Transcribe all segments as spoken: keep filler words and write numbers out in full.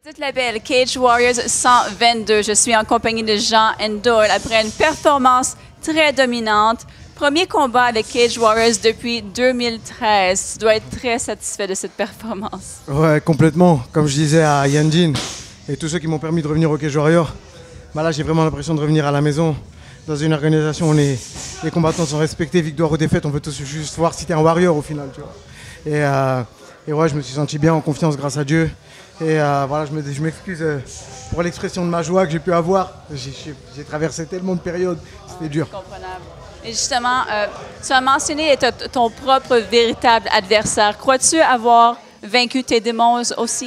Dites la belle Cage Warriors cent vingt-deux. Je suis en compagnie de Jean Doyle après une performance très dominante. Premier combat avec Cage Warriors depuis deux mille treize. Tu dois être très satisfait de cette performance. Ouais, complètement. Comme je disais à Yandine et tous ceux qui m'ont permis de revenir au Cage Warriors, bah là j'ai vraiment l'impression de revenir à la maison. Dans une organisation où les, les combattants sont respectés, victoire ou défaite, on veut tous juste voir si t'es un warrior au final. Tu vois. Et, euh, et ouais, je me suis senti bien en confiance grâce à Dieu. Et euh, voilà, je m'excuse me, euh, pour l'expression de ma joie que j'ai pu avoir. J'ai traversé tellement de périodes, c'était dur. Comprenable. Et justement, euh, tu as mentionné être ton propre véritable adversaire. Crois-tu avoir vaincu tes démons aussi?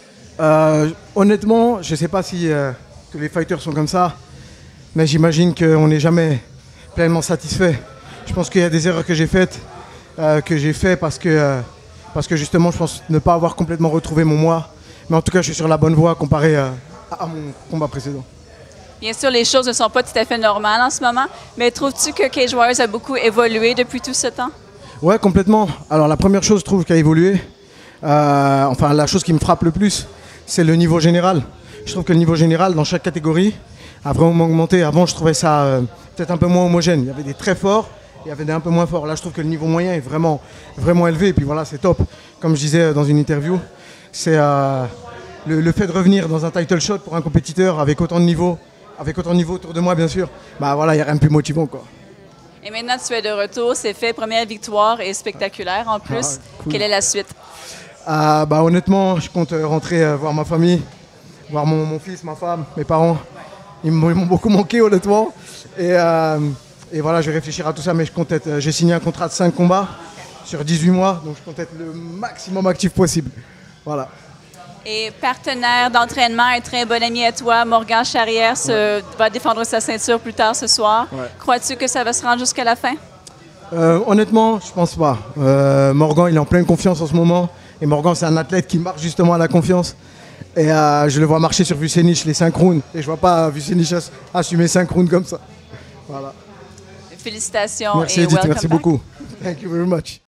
euh, Honnêtement, je ne sais pas si euh, tous les fighters sont comme ça, mais j'imagine qu'on n'est jamais pleinement satisfait. Je pense qu'il y a des erreurs que j'ai faites, euh, que j'ai fait parce que, euh, parce que justement, je pense ne pas avoir complètement retrouvé mon moi. Mais en tout cas, je suis sur la bonne voie comparé euh, à mon combat précédent. Bien sûr, les choses ne sont pas tout à fait normales en ce moment, mais trouves-tu que Cage Warriors a beaucoup évolué depuis tout ce temps? Ouais, complètement. Alors la première chose, je trouve, qui a évolué, euh, enfin la chose qui me frappe le plus, c'est le niveau général. Je trouve que le niveau général dans chaque catégorie a vraiment augmenté. Avant, je trouvais ça euh, peut-être un peu moins homogène. Il y avait des très forts et il y avait des un peu moins forts. Là, je trouve que le niveau moyen est vraiment, vraiment élevé. Et puis voilà, c'est top. Comme je disais dans une interview, c'est euh, le, le fait de revenir dans un title shot pour un compétiteur avec autant de niveau, avec autant de niveau autour de moi, bien sûr. Bah voilà, il n'y a rien de plus motivant, quoi. Et maintenant, tu es de retour. C'est fait. Première victoire et spectaculaire en plus. Ah, cool. Quelle est la suite? Euh, bah, honnêtement, je compte rentrer euh, voir ma famille, voir mon, mon fils, ma femme, mes parents. Ils m'ont beaucoup manqué, honnêtement. Et, euh, et voilà, je vais réfléchir à tout ça, mais je compte être. J'ai signé un contrat de cinq combats sur dix-huit mois, donc je compte être le maximum actif possible. Voilà. Et partenaire d'entraînement, un très bon ami à toi, Morgan Charrière, se, ouais. va défendre sa ceinture plus tard ce soir. Ouais. Crois-tu que ça va se rendre jusqu'à la fin? euh, Honnêtement, je pense pas. Euh, Morgan, il est en pleine confiance en ce moment. Et Morgan, c'est un athlète qui marche justement à la confiance. Et euh, je le vois marcher sur Vucenic les cinq rounds. Et je vois pas Vucenic assumer cinq rounds comme ça. Voilà. Félicitations merci, et Edith, welcome merci back. beaucoup. Thank you very much.